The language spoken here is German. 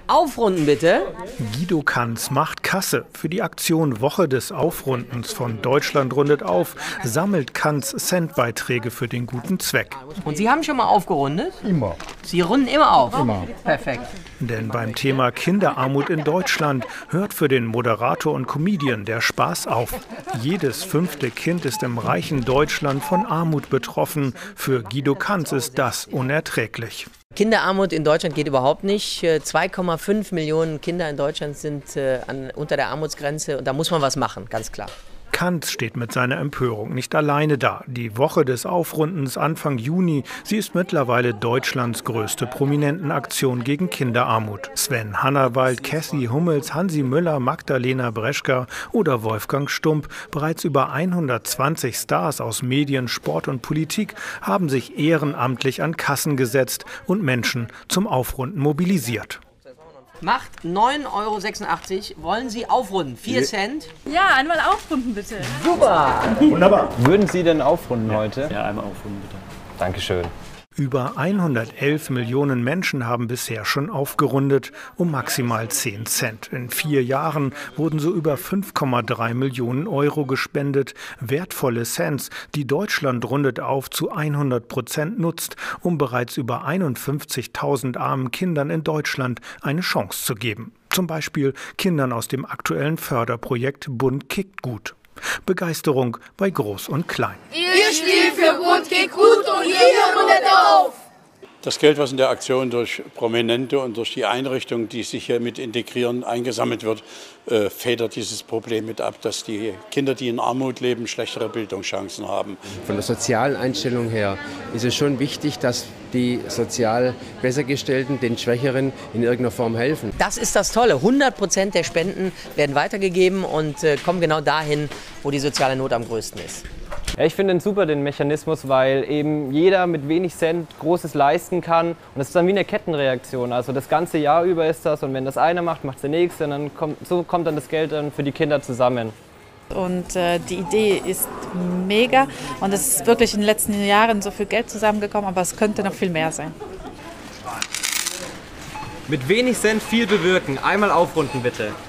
Aufrunden bitte. Guido Kanz macht Kasse. Für die Aktion Woche des Aufrundens von Deutschland rundet auf, sammelt Kanz Centbeiträge für den guten Zweck. Und Sie haben schon mal aufgerundet? Immer. Sie runden immer auf? Immer. Perfekt. Denn beim Thema Kinderarmut in Deutschland hört für den Moderator und Comedian der Spaß auf. Jedes 5. Kind ist im reichen Deutschland von Armut betroffen. Für Guido Kanz ist das unerträglich. Kinderarmut in Deutschland geht überhaupt nicht. 2,5 Millionen Kinder in Deutschland sind unter der Armutsgrenze und da muss man was machen, ganz klar. Kanz steht mit seiner Empörung nicht alleine da. Die Woche des Aufrundens Anfang Juni, sie ist mittlerweile Deutschlands größte Prominentenaktion gegen Kinderarmut. Sven Hannawald, Cassie Hummels, Hansi Müller, Magdalena Breschka oder Wolfgang Stump, bereits über 120 Stars aus Medien, Sport und Politik haben sich ehrenamtlich an Kassen gesetzt und Menschen zum Aufrunden mobilisiert. Macht 9,86 €. Wollen Sie aufrunden? 4 Cent? Ja, einmal aufrunden bitte. Super! Wunderbar. Würden Sie denn aufrunden heute? Ja, einmal aufrunden bitte. Dankeschön. Über 111 Millionen Menschen haben bisher schon aufgerundet um maximal 10 Cent. In 4 Jahren wurden so über 5,3 Millionen € gespendet. Wertvolle Cents, die Deutschland rundet auf zu 100% nutzt, um bereits über 51.000 armen Kindern in Deutschland eine Chance zu geben. Zum Beispiel Kindern aus dem aktuellen Förderprojekt Bund kickt gut. Begeisterung bei Groß und Klein. Ihr spielt für Bund kickt gut und jeder rundet auf! Das Geld, was in der Aktion durch Prominente und durch die Einrichtungen, die sich hier mit integrieren, eingesammelt wird, federt dieses Problem mit ab, dass die Kinder, die in Armut leben, schlechtere Bildungschancen haben. Von der sozialen Einstellung her ist es schon wichtig, dass die sozial Bessergestellten den Schwächeren in irgendeiner Form helfen. Das ist das Tolle. 100% der Spenden werden weitergegeben und kommen genau dahin, wo die soziale Not am größten ist. Ja, ich finde super den Mechanismus, weil eben jeder mit wenig Cent Großes leisten kann. Und das ist dann wie eine Kettenreaktion. Also das ganze Jahr über ist das und wenn das eine macht, macht es der nächste. Und dann kommt dann das Geld dann für die Kinder zusammen. Und die Idee ist mega und es ist wirklich in den letzten Jahren so viel Geld zusammengekommen, aber es könnte noch viel mehr sein. Mit wenig Cent viel bewirken. Einmal aufrunden bitte.